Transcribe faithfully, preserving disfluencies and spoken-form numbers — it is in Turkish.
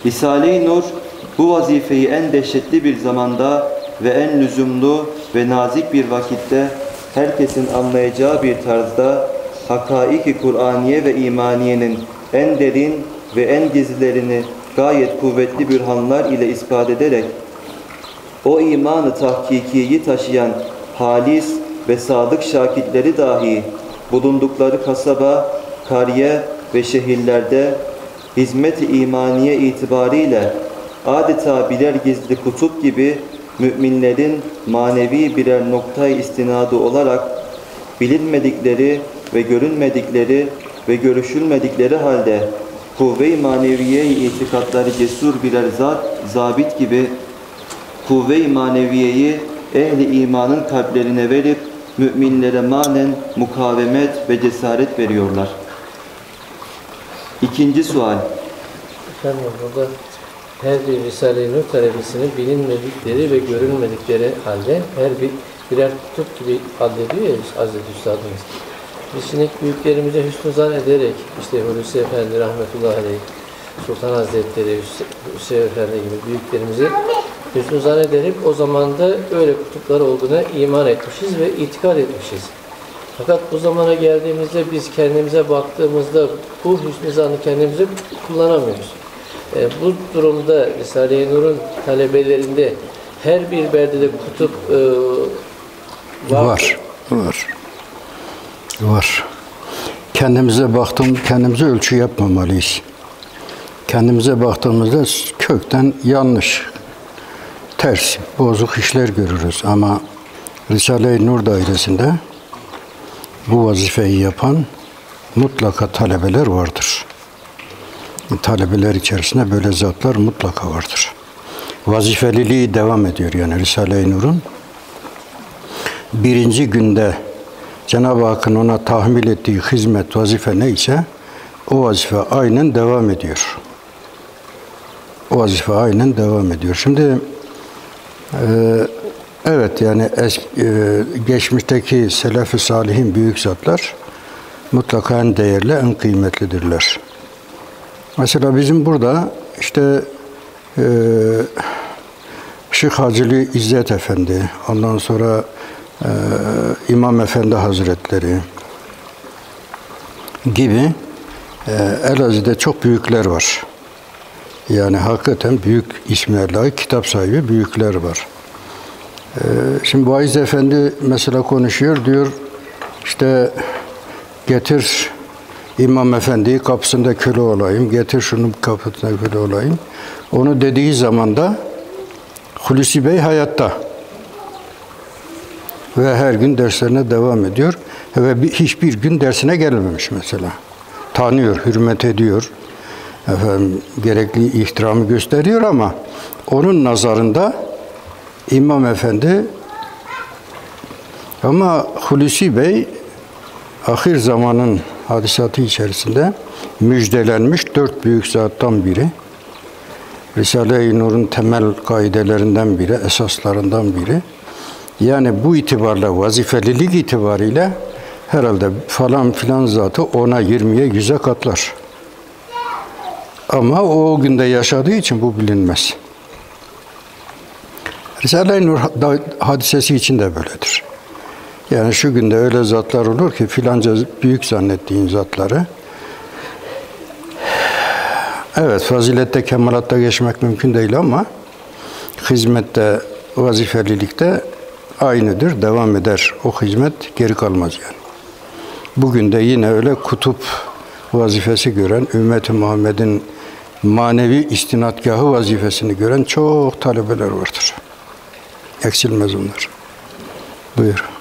Risale-i Nur bu vazifeyi en dehşetli bir zamanda ve en lüzumlu ve nazik bir vakitte herkesin anlayacağı bir tarzda hakaik-i Kur'aniye ve imaniyenin en derin ve en gizlilerini gayet kuvvetli bürhanlar ile ispat ederek o imanı tahkikiyi taşıyan halis ve sadık şakitleri dahi bulundukları kasaba, kariye ve şehirlerde hizmet-i imaniye itibariyle adeta birer gizli kutup gibi müminlerin manevi birer noktayı istinadı olarak bilinmedikleri ve görünmedikleri ve görüşülmedikleri halde kuvve-i maneviye-i itikatları cesur birer zat, zabit gibi kuvve-i maneviyeyi ehli imanın kalplerine verip müminlere manen mukavemet ve cesaret veriyorlar. İkinci sual. Efendim burada her bir Risale-i Nur talebesinin bilinmedikleri ve görünmedikleri halde her bir birer kutup gibi addediyor ya Hazreti Üstadımız. Biz şimdi büyüklerimize hüsnü zan ederek, işte Hulusi Efendi rahmetullahi aleyh, Sultan Hazretleri, Hüseyin Efendi gibi büyüklerimize hüsnü zan ederek o zaman da öyle kutuplar olduğuna iman etmişiz ve itikad etmişiz. Fakat bu zamana geldiğimizde biz kendimize baktığımızda bu hüsnü zanı kendimize kullanamıyoruz. E, bu durumda Risale-i Nur'un talebelerinde her bir berdede kutup e, var. Var, var. Var. Kendimize baktığımız, kendimize ölçü yapmamalıyız. Kendimize baktığımızda kökten yanlış, ters, bozuk işler görürüz. Ama Risale-i Nur dairesinde bu vazifeyi yapan mutlaka talebeler vardır. Talebeler içerisinde böyle zatlar mutlaka vardır. Vazifeliliği devam ediyor yani Risale-i Nur'un. Birinci günde Cenab-ı Hakk'ın ona tahmil ettiği hizmet, vazife neyse o vazife aynen devam ediyor. O vazife aynen devam ediyor. Şimdi e, evet yani es, e, geçmişteki selef-i salihin büyük zatlar mutlaka en değerli, en kıymetlidirler. Mesela bizim burada işte e, Şeyh Hacılı İzzet Efendi, ondan sonra e, İmam Efendi Hazretleri gibi e, Elazığ'da çok büyükler var. Yani hakikaten büyük isme layık kitap sahibi büyükler var. E, şimdi Vaiz Efendi mesela konuşuyor, diyor işte getir İmam Efendi'yi kapısında köle olayım, getir şunu kapısında köle olayım. Onu dediği zaman da Hulusi Bey hayatta ve her gün derslerine devam ediyor ve hiçbir gün dersine gelmemiş mesela. Tanıyor, hürmet ediyor, efendim, gerekli ihtiramı gösteriyor ama onun nazarında İmam Efendi ama Hulusi Bey ahir zamanın hadisatı içerisinde müjdelenmiş dört büyük zattan biri. Risale-i Nur'un temel kaidelerinden biri, esaslarından biri. Yani bu itibarla, vazifelilik itibariyle herhalde falan filan zatı ona, yirmiye, yüze katlar. Ama o, o günde yaşadığı için bu bilinmez. Risale-i Nur hadisesi için de böyledir. Yani şu günde öyle zatlar olur ki filanca büyük zannettiğin zatları, evet fazilette, kemalatta geçmek mümkün değil ama hizmette, vazifelilikte aynıdır, devam eder. O hizmet geri kalmaz yani. Bugün de yine öyle kutup vazifesi gören, Ümmet-i Muhammed'in manevi istinadgahı vazifesini gören çok talebeler vardır. Eksilmez onlar. Buyur.